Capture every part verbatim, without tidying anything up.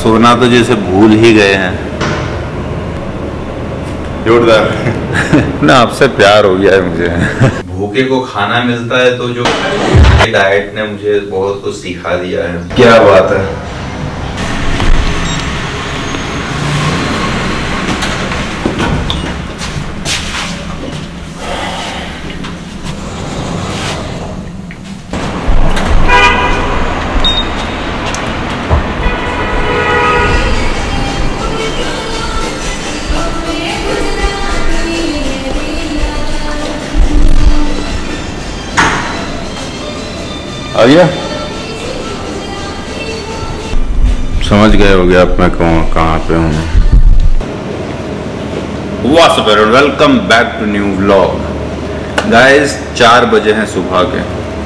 सोना तो जैसे भूल ही गए हैं। जोरदार ना आपसे प्यार हो गया है मुझे। भूखे को खाना मिलता है तो जो डाइट ने मुझे बहुत कुछ सिखा दिया है। क्या बात है। आ गया, समझ गए होगे आप मैं कौन कहाँ पे हूँ। What's up everyone, welcome back to new vlog. Guys चार बजे हैं सुबह के।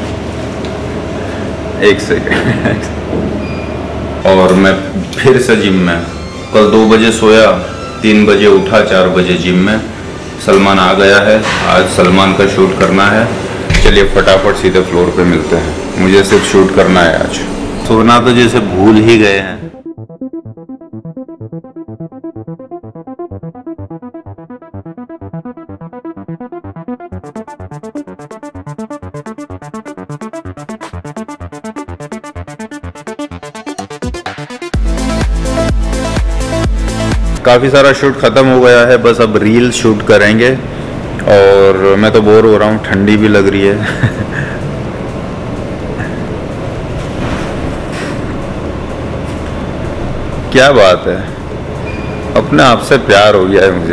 एक सेकेंड और मैं फिर से जिम में। कल दो बजे सोया, तीन बजे उठा, चार बजे जिम में। सलमान आ गया है, आज सलमान का शूट करना है। चलिए फटाफट सीधे फ्लोर पे मिलते हैं। मुझे सिर्फ शूट करना है आज। सोना तो जैसे भूल ही गए हैं। काफ़ी सारा शूट ख़त्म हो गया है, बस अब रील शूट करेंगे। और मैं तो बोर हो रहा हूँ, ठंडी भी लग रही है। क्या बात है, अपने आप से प्यार हो गया है मुझे।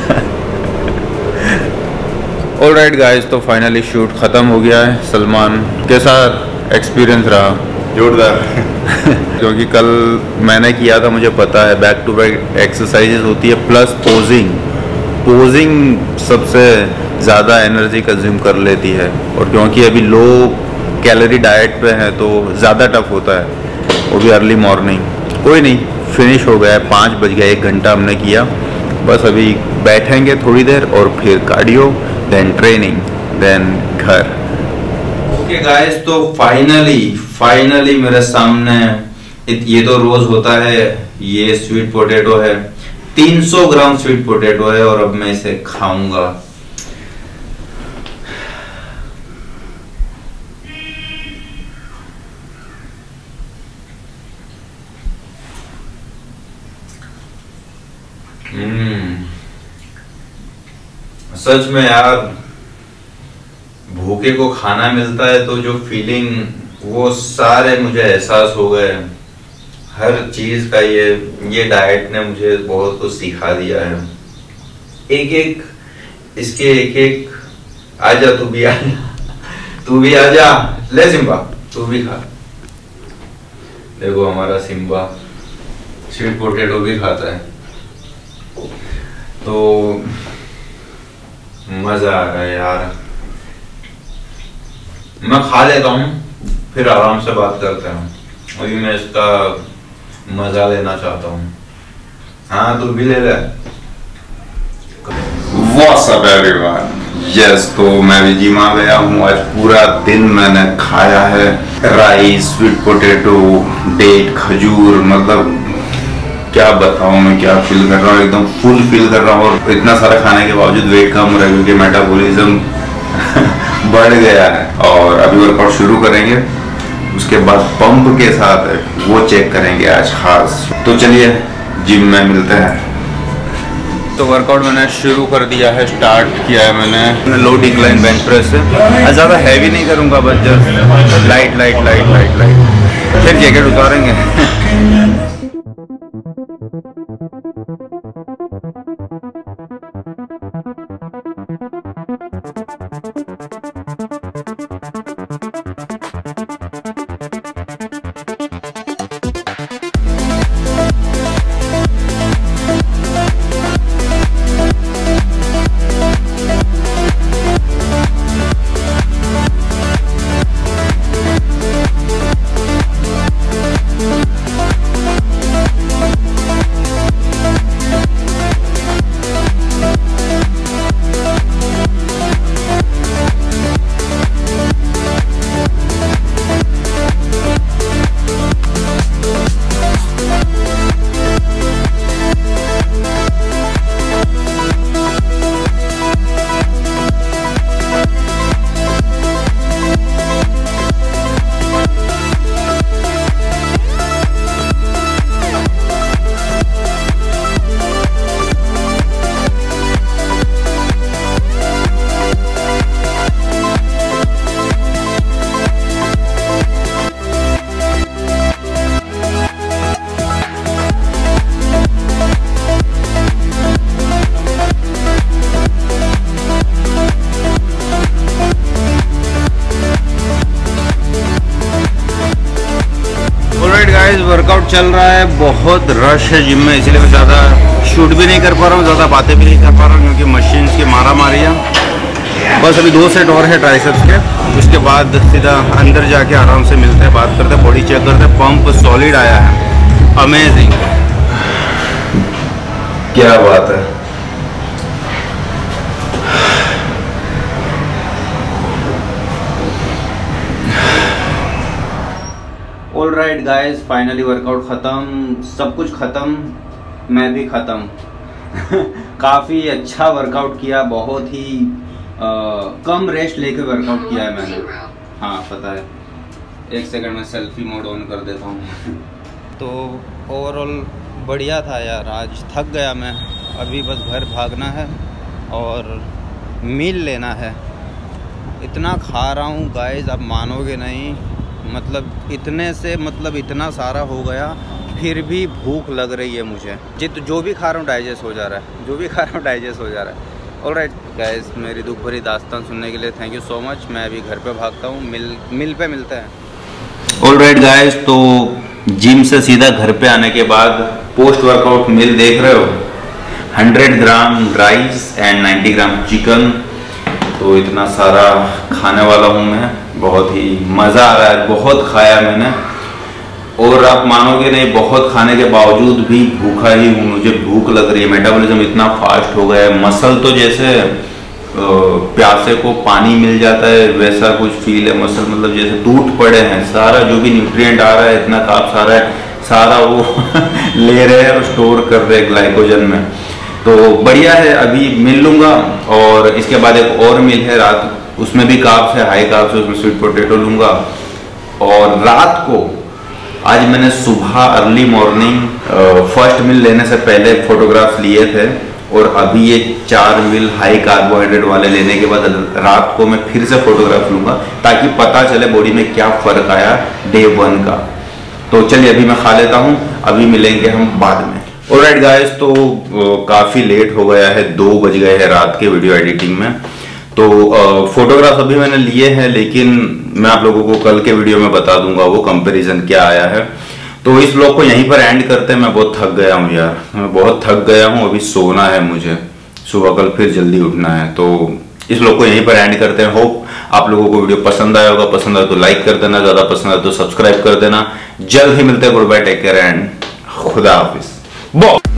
ऑलराइट गाइस, तो फाइनली शूट ख़त्म हो गया है। सलमान कैसा एक्सपीरियंस रहा? जोरदार क्योंकि कल मैंने किया था, मुझे पता है बैक टू बैक एक्सरसाइजेस होती है, प्लस पोजिंग। पोजिंग सबसे ज़्यादा एनर्जी कंज्यूम कर लेती है, और क्योंकि अभी लो कैलोरी डाइट पे है तो ज़्यादा टफ होता है, वो भी अर्ली मॉर्निंग। कोई नहीं, फिनिश हो गया है, पाँच बज गया, एक घंटा हमने किया। बस अभी बैठेंगे थोड़ी देर और फिर कार्डियो, देन ट्रेनिंग, देन घर। ओके गाइस, तो फाइनली फाइनली मेरे सामने ये तो रोज होता है, ये स्वीट पोटैटो है, तीन सौ ग्राम स्वीट पोटैटो है, और अब मैं इसे खाऊंगा। हम्म सच में यार, भूखे को खाना मिलता है तो जो फीलिंग, वो सारे मुझे एहसास हो गए। हर चीज का ये ये डाइट ने मुझे बहुत कुछ सिखा दिया है। एक एक इसके एक एक आजा, तू भी आजा, तू भी आजा, ले सिम्बा तू भी खा। देखो हमारा सिम्बा स्वीट पोटैटो भी खाता है, तो मजा आ रहा है यार। मैं खा लेता हूँ, फिर आराम से बात करते हैं। अभी मैं इसका मजा लेना चाहता हूँ। हाँ, तू भी ले ले। What's up everyone? Yes, तो मैं भी जिम आ गया हूँ। आज पूरा दिन मैंने खाया है राइस, स्वीट पोटैटो, डेट, खजूर। मतलब क्या बताऊँ मैं, क्या फील कर रहा हूँ, एकदम फुल फील कर रहा हूँ। और इतना सारा खाने के बावजूद वेट कम हो रहा है, क्योंकि मेटाबॉलिज्म बढ़ गया है। और अभी वर्कआउट शुरू करेंगे, उसके बाद पंप के साथ है वो चेक करेंगे आज खास। तो चलिए जिम में मिलते हैं। तो वर्कआउट मैंने शुरू कर दिया है, स्टार्ट किया है मैंने लो डिक्लाइन बेंच प्रेस से। ज़्यादा हैवी नहीं करूँगा, बस just light light light light light. फिर जैकेट उतारेंगे। वर्कआउट चल रहा है, बहुत रश है जिम में, इसलिए मैं ज़्यादा शूट भी नहीं कर पा रहा हूँ, ज़्यादा बातें भी नहीं कर पा रहा हूँ क्योंकि मशीन्स की मारा मारी है। बस अभी दो सेट और है ट्राइसेप्स के, उसके बाद सीधा अंदर जाके आराम से मिलते हैं, बात करते हैं, बॉडी चेक करते हैं। पंप सॉलिड आया है, अमेजिंग, क्या बात है। All right guys, finally workout ख़त्म, सब कुछ ख़त्म, मैं भी ख़त्म। काफ़ी अच्छा वर्कआउट किया, बहुत ही आ, कम रेस्ट लेके वर्कआउट किया है मैंने। हाँ पता है, एक सेकंड में सेल्फी मोड ऑन कर देता हूँ। तो ओवरऑल बढ़िया था यार, आज थक गया मैं, अभी बस घर भागना है और मील लेना है। इतना खा रहा हूँ गाइज, आप मानोगे नहीं, मतलब इतने से मतलब इतना सारा हो गया, फिर भी भूख लग रही है मुझे। जित जो भी खा रहा हूँ डाइजेस्ट हो जा रहा है, जो भी खा रहा हूँ डाइजेस्ट हो जा रहा है। ऑलराइट गाइस, मेरी दुख भरी दास्तान सुनने के लिए थैंक यू सो मच। मैं अभी घर पे भागता हूँ, मिल मिल पे मिलते हैं। ऑलराइट गाइस, तो जिम से सीधा घर पे आने के बाद पोस्ट वर्कआउट मिल देख रहे हो, hundred gram rice and ninety gram chicken. तो इतना सारा खाने वाला हूँ मैं, बहुत ही मज़ा आ रहा है, बहुत खाया मैंने। और आप मानोगे नहीं, बहुत खाने के बावजूद भी भूखा ही हूँ, मुझे भूख लग रही है। मेटाबॉलिज्म इतना फास्ट हो गया है, मसल तो जैसे प्यासे को पानी मिल जाता है वैसा कुछ फील है। मसल मतलब जैसे टूट पड़े हैं, सारा जो भी न्यूट्रिएंट आ रहा है, इतना कार्ब्स आ रहा है, सारा वो ले रहे हैं और स्टोर कर रहे हैं ग्लाइकोजन में। तो बढ़िया है, अभी मिल लूँगा और इसके बाद एक और मिल है रात, उसमें भी कार्ब्स है, हाई कार्ब्स है, उसमें स्वीट पोटैटो लूँगा। और रात को आज मैंने सुबह अर्ली मॉर्निंग फर्स्ट मील लेने से पहले फोटोग्राफ्स लिए थे और अभी ये चार मील हाई कार्बोहाइड्रेट वाले लेने के बाद रात को मैं फिर से फोटोग्राफ लूँगा ताकि पता चले बॉडी में क्या फ़र्क आया डे वन का। तो चलिए अभी मैं खा लेता हूँ, अभी मिलेंगे हम बाद में। ऑलराइट गाइस, तो काफ़ी लेट हो गया है, दो बज गए हैं रात के वीडियो एडिटिंग में। तो फोटोग्राफ अभी मैंने लिए हैं, लेकिन मैं आप लोगों को कल के वीडियो में बता दूंगा वो कंपैरिजन क्या आया है। तो इस ब्लॉग को यहीं पर एंड करते हैं। मैं बहुत थक गया हूँ यार, मैं बहुत थक गया हूँ, अभी सोना है मुझे, सुबह कल फिर जल्दी उठना है। तो इस ब्लॉग को यहीं पर एंड करते हैं। होप आप लोगों को वीडियो पसंद आया होगा, पसंद आया तो लाइक कर देना, ज़्यादा पसंद आया तो सब्सक्राइब कर देना। जल्द ही मिलते हैं, good bye, take care and खुदा हाफिज।